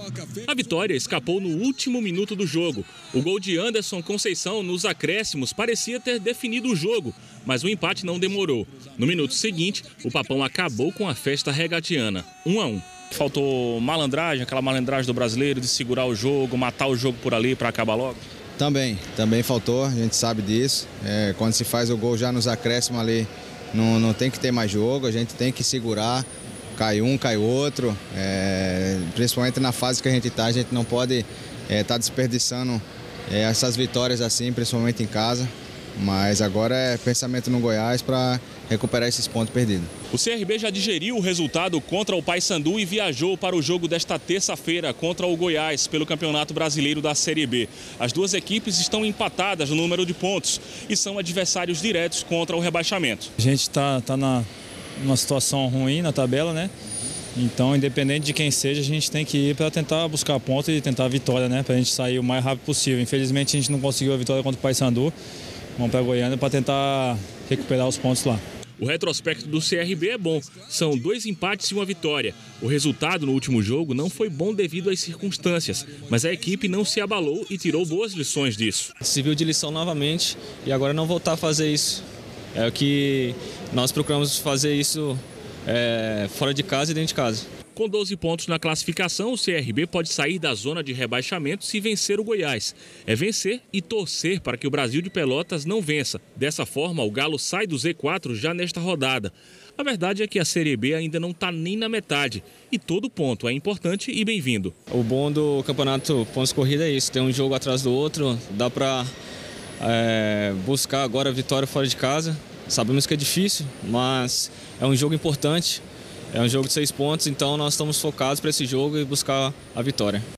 A vitória escapou no último minuto do jogo. O gol de Anderson Conceição nos acréscimos parecia ter definido o jogo, mas o empate não demorou. No minuto seguinte, o Papão acabou com a festa regatiana, 1-1. Faltou malandragem, aquela malandragem do brasileiro de segurar o jogo, matar o jogo por ali para acabar logo? Também faltou, a gente sabe disso. Quando se faz o gol já nos acréscimos ali, não tem que ter mais jogo, a gente tem que segurar. Cai um, cai outro, principalmente na fase que a gente gente não pode estar desperdiçando essas vitórias assim, principalmente em casa. Mas agora é pensamento no Goiás para recuperar esses pontos perdidos. O CRB já digeriu o resultado contra o Paysandu e viajou para o jogo desta terça-feira contra o Goiás pelo Campeonato Brasileiro da Série B. As duas equipes estão empatadas no número de pontos e são adversários diretos contra o rebaixamento. A gente está numa situação ruim na tabela, né? Então, independente de quem seja, a gente tem que ir para tentar buscar ponto e tentar a vitória, né? Para a gente sair o mais rápido possível. Infelizmente, a gente não conseguiu a vitória contra o Paysandu. Vamos para Goiânia para tentar recuperar os pontos lá. O retrospecto do CRB é bom. São 2 empates e 1 vitória. O resultado no último jogo não foi bom devido às circunstâncias, mas a equipe não se abalou e tirou boas lições disso. Se viu de lição novamente e agora não voltar a fazer isso. É o que nós procuramos fazer isso fora de casa e dentro de casa. Com 12 pontos na classificação, o CRB pode sair da zona de rebaixamento se vencer o Goiás. É vencer e torcer para que o Brasil de Pelotas não vença. Dessa forma, o Galo sai do Z4 já nesta rodada. A verdade é que a Série B ainda não está nem na metade e todo ponto é importante e bem-vindo. O bom do campeonato pontos corrida é isso, tem um jogo atrás do outro, dá para buscar agora a vitória fora de casa. Sabemos que é difícil, mas é um jogo importante. É um jogo de 6 pontos, então nós estamos focados para esse jogo e buscar a vitória.